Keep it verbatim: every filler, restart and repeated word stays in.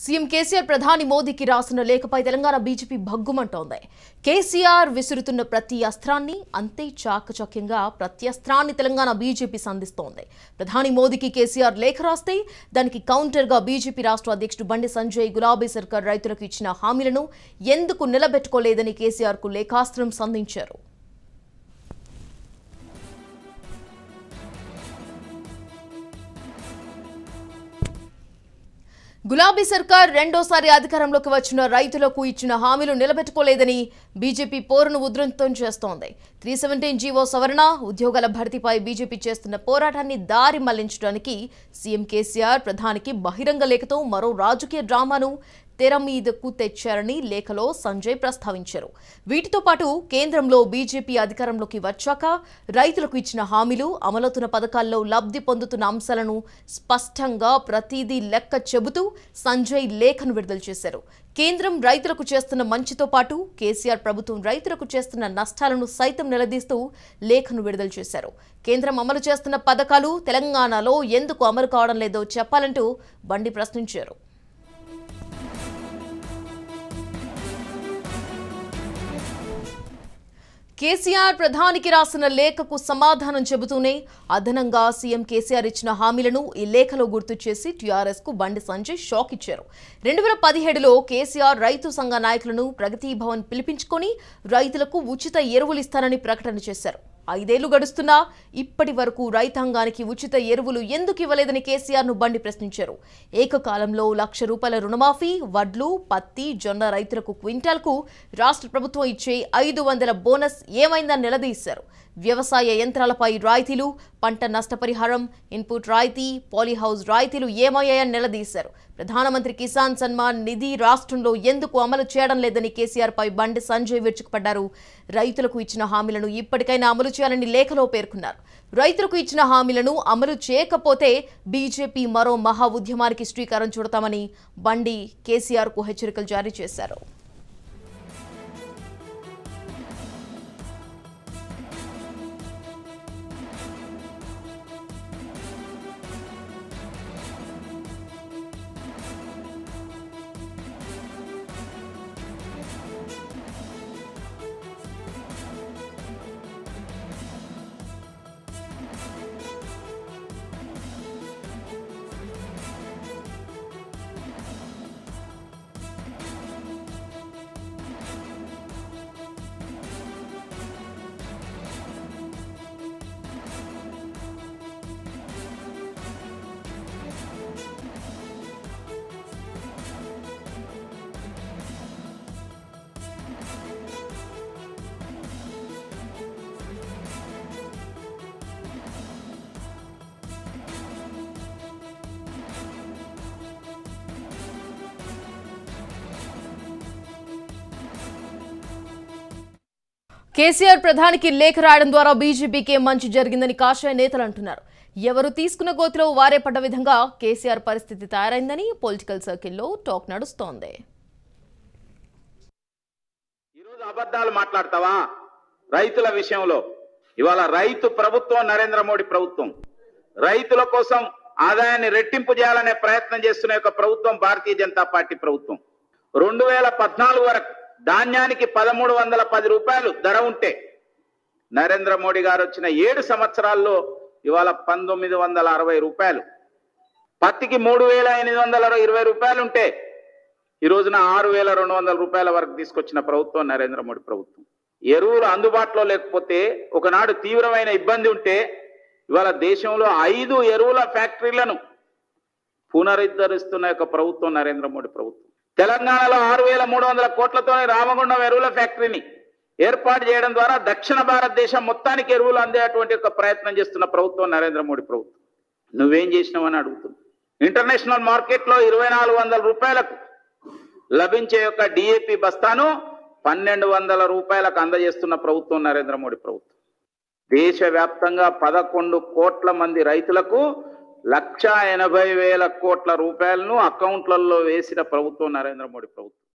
CM KCR ప్రధాని మోదీకి రాసిన లేఖపై తెలంగాణ బీజేపీ భగ్గుమంటోంది. కేసీఆర్ విసురుతున్న ప్రతి అస్త్రాన్ని అంతే చాకచక్యంగా ప్రత్యస్త్రాన్ని తెలంగాణ బీజేపీ సంధిస్తోంది. ప్రధాని మోదీకి కేసీఆర్ లేఖ రాస్తే దానికి కౌంటర్గా బీజేపీ రాష్ట్ర అధ్యక్షుడు బండి సంజయ్ గులాబీ సర్కార్ రైతులకు ఇచ్చిన హామీలను ఎందుకు నిలబెట్టుకోలేదని కేసీఆర్కు లేఖాస్త్రం సంధించారు. గులాబీ సర్కార్ రెండోసారి అధికారంలోకి వచ్చిన రైతులకు ఇచ్చిన హామీలు నిలబెట్టుకోలేదని బీజేపీ పోరును ఉధృతం చేస్తోంది. త్రీ సెవెంటీన్ జీవో సవరణ, ఉద్యోగాల భర్తీపై బీజేపీ చేస్తున్న పోరాటాన్ని దారి మళ్లించడానికి సీఎం కేసీఆర్ ప్రధానికి బహిరంగ లేఖతో మరో రాజకీయ డ్రామాను తెర మీదకు తెచ్చారని లేఖలో సంజయ్ ప్రస్తావించారు. వీటితో పాటు కేంద్రంలో బీజేపీ అధికారంలోకి వచ్చాక రైతులకు ఇచ్చిన హామీలు, అమలవుతున్న పథకాల్లో లబ్ధి పొందుతున్న అంశాలను స్పష్టంగా ప్రతిదీ లెక్క చెబుతూ సంజయ్ లేఖను విడుదల చేశారు. కేంద్రం రైతులకు చేస్తున్న మంచితో పాటు కేసీఆర్ ప్రభుత్వం రైతులకు చేస్తున్న నష్టాలను సైతం నిలదీస్తూ లేఖను విడుదల చేశారు. కేంద్రం అమలు చేస్తున్న పథకాలు తెలంగాణలో ఎందుకు అమలు కావడం లేదో చెప్పాలంటూ బండి ప్రశ్నించారు. కేసీఆర్ ప్రధానికి రాసిన లేఖకు సమాధానం చెబుతూనే అదనంగా సీఎం కేసీఆర్ ఇచ్చిన హామీలను ఈ లేఖలో గుర్తు చేసి టీఆర్ఎస్ కు బండి సంజయ్ షాక్ ఇచ్చారు. రెండు వేల పదిహేడులో కేసీఆర్ రైతు సంఘ నాయకులను ప్రగతి భవన్ పిలిపించుకొని రైతులకు ఉచిత ఎరువులు ఇస్తానని ప్రకటన చేశారు. ఐదేళ్లు గడుస్తున్నా ఇప్పటి వరకు రైతాంగానికి ఉచిత ఎరువులు ఎందుకు ఇవ్వలేదని కేసీఆర్ ను బండి ప్రశ్నించారు. ఏకకాలంలో లక్ష రూపాయల రుణమాఫీ, వడ్లు, పత్తి, జొన్న రైతులకు క్వింటాల్కు రాష్ట్ర ప్రభుత్వం ఇచ్చే ఐదు వందల బోనస్ ఏమైందని నిలదీశారు. వ్యవసాయ యంత్రాలపై రాయితీలు, పంట నష్టపరిహారం, ఇన్పుట్ రాయితీ, పాలీహౌస్ రాయితీలు ఏమయ్యాయని నిలదీశారు. ప్రధానమంత్రి కిసాన్ సన్మాన్ నిధి రాష్ట్రంలో ఎందుకు అమలు చేయడం లేదని కేసీఆర్ పై బండి సంజయ్ విరుచుకుపడ్డారు. రైతులకు ఇచ్చిన హామీలను ఇప్పటికైనా అమలు చేయాలని లేఖలో పేర్కొన్నారు. రైతులకు ఇచ్చిన హామీలను అమలు చేయకపోతే బీజేపీ మరో మహా ఉద్యమానికి శ్రీకారం చుడతామని బండి కేసీఆర్ కు హెచ్చరికలు జారీ చేశారు. కేసీఆర్ ప్రధానికి లేఖ రాయడం ద్వారా బీజేపీకే మంచి జరిగిందని కాషాయ నేతలు అంటున్నారు. ఎవరు తీసుకున్న గోతిలో వారే పడ్డ విధంగా కేసీఆర్ పరిస్థితి తయారైందని పొలిటికల్ సర్కిల్లో టాక్ నడుస్తోంది. ఈరోజు అబద్ధాలు మాట్లాడతావా రైతుల విషయంలో? ఇవాళ రైతు ప్రభుత్వం నరేంద్ర మోడీ ప్రభుత్వం. రైతుల కోసం ఆదాయాన్ని రెట్టింపు చేయాలనే ప్రయత్నం చేస్తున్న యొక్క ప్రభుత్వం భారతీయ జనతా పార్టీ ప్రభుత్వం. రెండు వేల పద్నాలుగు వరకు ధాన్యానికి పదమూడు వందల పది రూపాయలు ధర ఉంటే నరేంద్ర మోడీ గారు వచ్చిన ఏడు సంవత్సరాల్లో ఇవాళ పంతొమ్మిది వందల అరవై రూపాయలు, పత్తికి మూడు వేల ఎనిమిది వందల ఇరవై రూపాయలు ఉంటే ఈ రోజున ఆరు వేల రెండు వందల రూపాయల వరకు తీసుకొచ్చిన ప్రభుత్వం నరేంద్ర మోడీ ప్రభుత్వం. ఎరువులు అందుబాటులో లేకపోతే, ఒకనాడు తీవ్రమైన ఇబ్బంది ఉంటే ఇవాళ దేశంలో ఐదు ఎరువుల ఫ్యాక్టరీలను పునరుద్ధరిస్తున్న యొక్క ప్రభుత్వం నరేంద్ర మోడీ ప్రభుత్వం. తెలంగాణలో ఆరు వేల మూడు వందల కోట్లతో రామగుండం ఎరువుల ఫ్యాక్టరీని ఏర్పాటు చేయడం ద్వారా దక్షిణ భారతదేశం మొత్తానికి ఎరువులు అందేటువంటి ఒక ప్రయత్నం చేస్తున్న ప్రభుత్వం నరేంద్ర మోడీ ప్రభుత్వం. నువ్వేం చేసినావని అడుగుతుంది. ఇంటర్నేషనల్ మార్కెట్లో ఇరవై నాలుగు వందల రూపాయలకు లభించే యొక్క డిఏపి బస్తాను పన్నెండు వందల రూపాయలకు అందజేస్తున్న ప్రభుత్వం నరేంద్ర మోడీ ప్రభుత్వం. దేశవ్యాప్తంగా పదకొండు కోట్ల మంది రైతులకు లక్ష ఎనభై వేల కోట్ల రూపాయలను అకౌంట్లలో వేసిన ప్రభుత్వం నరేంద్ర మోడీ ప్రభుత్వం.